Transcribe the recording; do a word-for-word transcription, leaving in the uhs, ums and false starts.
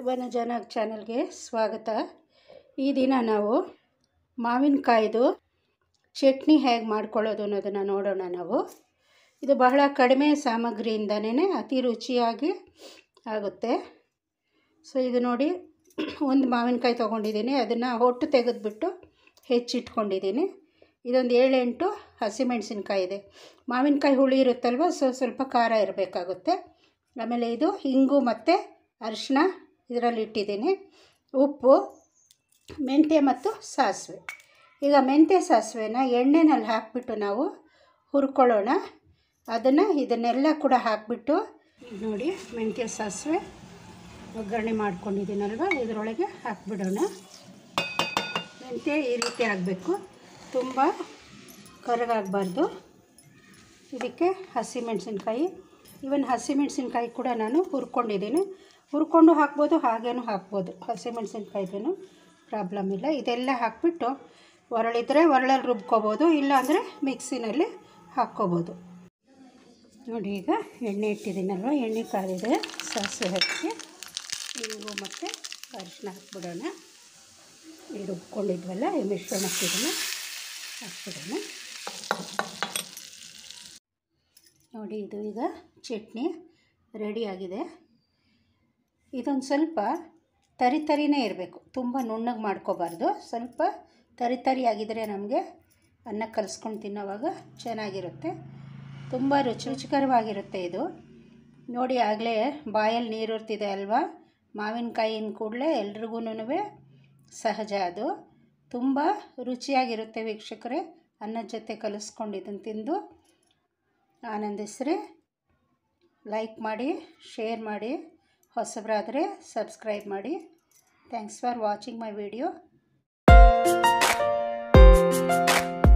ಸುವರ್ಣ ಜನ ಚಾನಲ್ಗೆ ಸ್ವಾಗತ. ಈ ದಿನ ನಾವು ಮಾವಿನಕಾಯಿದು ಚಟ್ನಿ ಹೇಗೆ ಮಾಡ್ಕೊಳ್ಳೋದು ಅನ್ನೋದನ್ನು ನೋಡೋಣ. ನಾವು ಇದು ಬಹಳ ಕಡಿಮೆ ಸಾಮಗ್ರಿಯಿಂದನೇ ಅತಿ ರುಚಿಯಾಗಿ ಆಗುತ್ತೆ. ಸೊ ಇದು ನೋಡಿ, ಒಂದು ಮಾವಿನಕಾಯಿ ತೊಗೊಂಡಿದ್ದೀನಿ, ಅದನ್ನು ಹೊಟ್ಟು ತೆಗೆದುಬಿಟ್ಟು ಹೆಚ್ಚಿಟ್ಕೊಂಡಿದ್ದೀನಿ. ಇದೊಂದು ಏಳೆಂಟು ಹಸಿಮೆಣಸಿನ್ಕಾಯಿ ಇದೆ. ಮಾವಿನಕಾಯಿ ಹುಳಿ ಇರುತ್ತಲ್ವ, ಸೊ ಸ್ವಲ್ಪ ಖಾರ ಇರಬೇಕಾಗುತ್ತೆ. ಆಮೇಲೆ ಇದು ಇಂಗು ಮತ್ತು ಅರಿಶಿನ ಇದರಲ್ಲಿ ಇಟ್ಟಿದ್ದೀನಿ, ಉಪ್ಪು, ಮೆಂತ್ಯ ಮತ್ತು ಸಾಸಿವೆ. ಈಗ ಮೆಂತ್ಯ ಸಾಸಿವೆನ ಎಣ್ಣೆನಲ್ಲಿ ಹಾಕಿಬಿಟ್ಟು ನಾವು ಹುರ್ಕೊಳ್ಳೋಣ. ಅದನ್ನು ಇದನ್ನೆಲ್ಲ ಕೂಡ ಹಾಕಿಬಿಟ್ಟು ನೋಡಿ, ಮೆಂತ್ಯ ಸಾಸಿವೆ ಒಗ್ಗರಣೆ ಮಾಡ್ಕೊಂಡಿದ್ದೀನಲ್ವ, ಇದರೊಳಗೆ ಹಾಕಿಬಿಡೋಣ. ಮೆಂತ್ಯ ಈ ರೀತಿ ಆಗಬೇಕು, ತುಂಬ ಕರಗಾಗಬಾರ್ದು. ಇದಕ್ಕೆ ಹಸಿಮೆಣಸಿನ್ಕಾಯಿ, ಇವನ್ ಹಸಿಮೆಣಸಿನ್ಕಾಯಿ ಕೂಡ ನಾನು ಹುರ್ಕೊಂಡಿದ್ದೀನಿ. ಹುರ್ಕೊಂಡು ಹಾಕ್ಬೋದು, ಹಾಗೇನೂ ಹಾಕ್ಬೋದು, ಹಸಿಮೆಣಸಿನ್ಕಾಯಿದೇನು ಪ್ರಾಬ್ಲಮ್ ಇಲ್ಲ. ಇದೆಲ್ಲ ಹಾಕಿಬಿಟ್ಟು ಒರಳಿದ್ರೆ ಒರಳಲ್ಲಿ ರುಬ್ಕೋಬೋದು, ಇಲ್ಲಾಂದರೆ ಮಿಕ್ಸಿನಲ್ಲಿ ಹಾಕ್ಕೋಬೋದು. ನೋಡಿ, ಈಗ ಎಣ್ಣೆ ಇಟ್ಟಿದ್ದೀನಲ್ವ, ಎಣ್ಣೆ ಕಾದಿದೆ. ಸಾಸಿವೆ ಹಾಕಿ ಇಂಗು ಮತ್ತು ಅರಿಶಿನ ಹಾಕ್ಬಿಡೋಣ. ಇಲ್ಲಿ ರುಬ್ಕೊಂಡಿದ್ವಲ್ಲ, ಈ ಮಿಶ್ರಣಕ್ಕೆ ಇದನ್ನು ಹಾಕ್ಬಿಡೋಣ. ನೋಡಿ, ಇದು ಈಗ ಚಟ್ನಿ ರೆಡಿಯಾಗಿದೆ. ಇದೊಂದು ಸ್ವಲ್ಪ ತರಿ ತರಿನೇ ಇರಬೇಕು, ತುಂಬ ನುಣ್ಣಗೆ ಮಾಡ್ಕೋಬಾರ್ದು. ಸ್ವಲ್ಪ ತರಿ ತರಿ ಆಗಿದ್ದರೆ ನಮಗೆ ಅನ್ನ ಕಲಿಸ್ಕೊಂಡು ತಿನ್ನೋವಾಗ ಚೆನ್ನಾಗಿರುತ್ತೆ, ತುಂಬ ರುಚಿ ರುಚಿಕರವಾಗಿರುತ್ತೆ ಇದು. ನೋಡಿ, ಆಗಲೇ ಬಾಯಲ್ಲಿ ನೀರುರ್ತಿದೆ ಅಲ್ವಾ. ಮಾವಿನಕಾಯಿನ ಕೂಡಲೇ ಎಲ್ರಿಗೂ ಸಹಜ, ಅದು ತುಂಬ ರುಚಿಯಾಗಿರುತ್ತೆ ವೀಕ್ಷಕರೇ. ಅನ್ನದ ಜೊತೆ ಕಲಿಸ್ಕೊಂಡು ಇದನ್ನು ತಿಂದು ಆನಂದಿಸ್ರಿ. ಲೈಕ್ ಮಾಡಿ, ಶೇರ್ ಮಾಡಿ, ಹೊಸಬರಾದರೆ ಸಬ್ಸ್ಕ್ರೈಬ್ ಮಾಡಿ. Thanks for watching my video.